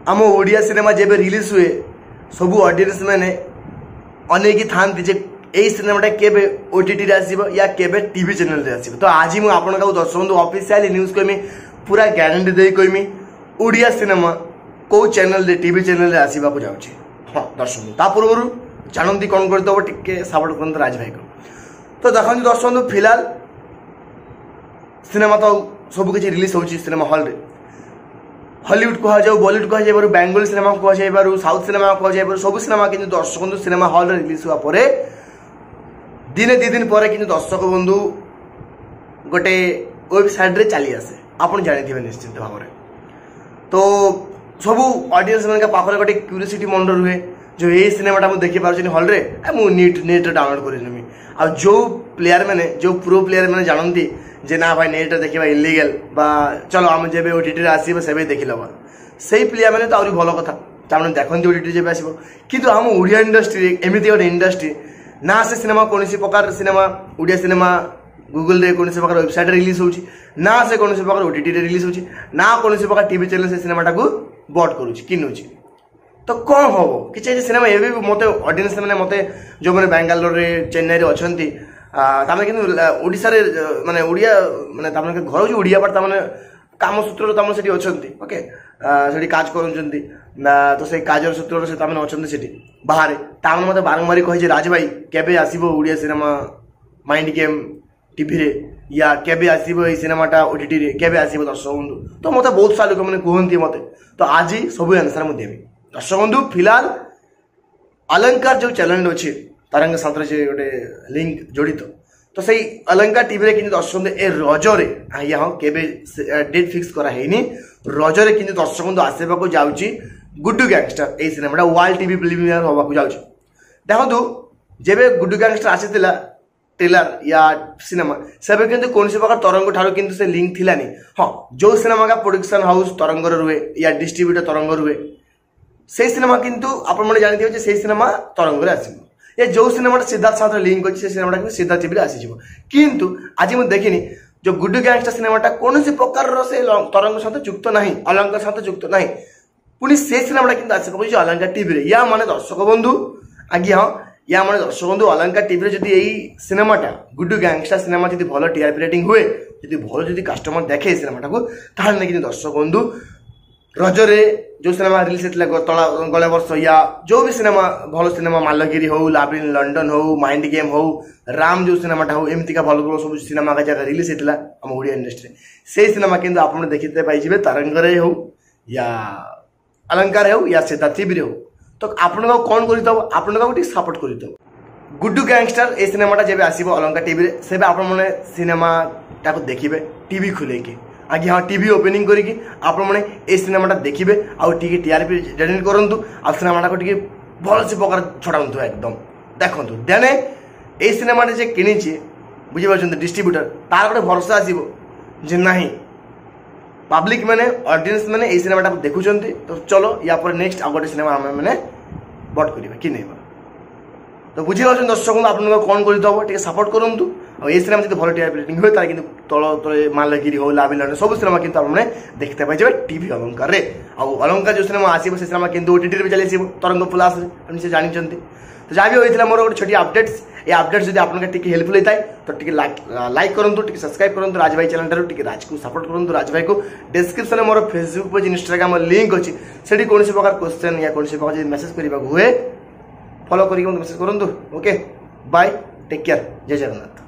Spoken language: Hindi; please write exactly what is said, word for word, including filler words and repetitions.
आम ओडिया सिनेमा जब रिलीज हुए सबू ऑडियंस मैंने अनेक था यही सिनेमाटा केबे ओटीटी आसो या केबे टीवी चैनल रे आसो। तो आज मुझे आपको दर्शक बंधु ऑफिशियल न्यूज कहमी पूरा ग्यारंटी दे कहमी ओडिया सिनेमा कौ चैनल रे टीवी चैनल रे आसवा को जाऊँगी। हाँ दर्शक ता पूर्व जानती कौन करदे टे सपोर्ट करते राज भाई को। तो देखते दर्शक बंधु फिलहाल सिनेमा तो सब किसी रिलीज होची सिनेमा हॉल रे हॉलीवुड कह जाऊ बॉलीवुड कह जाए बेंगली सिनेमा कह जाए साउथ सिनेमा कह जाए सब सिनेमा कि दर्शक बंधु सिनेमा हॉल रे रिलीज हुआ परे दिने दी दिन पर कि दर्शक बंधु गोटे वेबसाइट रे चली आसे आप जानी निश्चित भाव में। तो सब ऑडियंस मान पाखे गोटे क्यूरियोसिटी मन रुहे जो ये सिनेमाटा मुझे देखी पार्छ हॉल रे मुझे नीट नेट डाउनलोड करमी आ जो प्लेयर मैंने जो प्रो प्लेयर मैंने जानती जे ना भाई नेट देखा इलिगल बा चलो आम जब ओटीटी आसो से देखी लबा से प्लेयर मैंने तो आहरी भल कथा तार देखते ओटीटी जब आसो कि आम ओडिया इंडस्ट्री एमती गोटे इंडस्ट्री ना से सिनेमा कौन प्रकार सिनेमा ओडिया सिनेमा गूगल रे कौन प्रकार वेबसाइट रिलीज होची ना से कौन प्रकार ओटीटी रे रिलीज होची ना कौन प्रकार टीवी चैनल से सिनेमाटा को बट करुच्ची किनुची। तो कौन हम कि सिनेमा ये मत ऑडियंस मैंने मत जो मैंने बेंगालोर चेन्नई रे अच्छी तमें कि ओडिशा रे माने ओडिया माने तमें घर हूँ ओडिया बट तमें काम सूत्र तमें से अच्छा ओके से काज कर तो से काजर सूत्र से तमें अच्छा से बाहर तमें मत बारंबार कही राज भाई केबे आसीबो Odia cinema mind game TV रे या केबे आसीबो ए सिनेमाटा ओटीटी रे केबे आसीबो दर्शक बंधु। तो मत बहुत सारा लोक मैंने कहते मत तो आज ही सब आंसर मुझे देवी दर्शक बंधु। फिलहाल अलंकार जो चैनल अच्छे तारंग साथ गोटे लिंक जड़ित तो सही अलंकार टीवी रे कि दर्शक बंधु ए रजरे आज्ञा हाँ केबे डेट फिक्स करानी रजरे कि दर्शक बंधु आसवा को जाऊँगी गुड्डू गैंगस्टर ये सिनेमाटा वर्ल्ड टीवी प्रीमियर होगा जाऊँगी। देखो जब गुड्डू गैंगस्टर आसीला ट्रेलर या सिनेमा से किंतु कौन प्रकार तरंग ठार किंतु से लिंक थिलानी। हाँ जो सिनेमा का प्रोडक्शन हाउस तरंग रुहे या डिस्ट्रीब्यूटर तरंग रुहे से सिनेमा किंतु आपण जानते से सिनेमा तरंग आसो ये जो सिनेमाटा सिद्धार्थ साथ लिंक अच्छी से सिनेमाटा सिद्धार्थ टीवी आसीज किंतु आज मुझे देखनी जो गुड्डू गैंगस्टर सिनेमाटा कौन प्रकार से तरंग सहित युक्त ना अलंकार सहित युक्त ना पुणी से सिनेमाटा किंतु आसपा अलंकार टीवी या माने दर्शक बंधु आज्ञा हाँ या माने दर्शक बंधु अलंकार टीवी जब यही सिनेमाटा गुड्डू गैंगस्टर सिनेमा जी भल टीआरपी रेटिंग हुए जी भल जो कस्टमर देखे सिनेमाटा को ताहले कि दर्शक बंधु रजरे जो सिनेमा रिलीज होता गले वर्ष या जो भी सिनेमा भल सिनेमा मालगिरी हो लाबिन लंडन हो माइंड गेम हो राम जो सिनेमाटा हो एमती का भल भल सब सिनेमा का जगह रिलीज होता आम ओडिया इंडस्ट्री से सिनेमा किंतु आप देखते पाइबे तरंगरे हो या अलंकार हो या सिद्धार्थ टीवी हो। तो आपण कौन कर सपोर्ट कर गुड्डू गैंगस्टर ये सिनेमाटा जब आसो अलंकार टीवी से आपने सिनेमाटा को देखिए टीवी खुले कि आगे हाँ टीवी ओपनिंग करके आपने सिनेमाटा देखिए आउ टी टीआरपी जनरेट करूँ आ सिनेमाटा को टी भल से प्रकार छड़ाऊँ एकदम देखु देने ये सिनेमाटा जे कि बुझीपार डिस्ट्रीब्यूटर तार गोटे भरोसा आसो जे ना पब्लिक मैंने ऑडियंस मैंने ये सिनेमाटा देखुं तो चलो या पर नेक्स्ट आ गए सिनेमा मैंने बट करेंगे कि नहीं। तो बुझीपार दर्शक आप कौन कर सपोर्ट करूँ और ये सिनेमा जो भल टीआरपी रेटिंग हुए तार तल तले मालगिरी हो लाबिन लंडन सब सिनेमा किंतु आपने देखते पाइबे टीवी अलंकार रे आउ अलंकार जो सिनेमा आसो से सिनेमा किंतु ओटीटी भी चली आसो तरंग प्लस से जानते। तो जहाँ भी होता मोर गोटे छोटी अपडेट्स ये अपडेट्स जब आपको हेल्पफुल होता है तो टी लाइक करूँ टी सब्सक्राइब करूँ राज भाई चैनल टी राज को सपोर्ट करूँ राज भाई को डिस्क्रिप्शन में मोर फेसबुक पेज इंस्टाग्राम लिंक अच्छी से कौन प्रकार क्वेश्चन या कौन प्रकार मेसेज करने हुए फॉलो करके मेसेज करूँ। ओके बाय टेक केयर जय जगन्नाथ।